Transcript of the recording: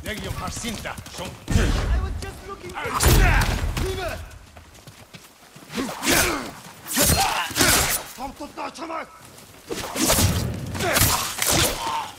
Legio Jacinta. Son... I was just looking Tam tut lan çamak!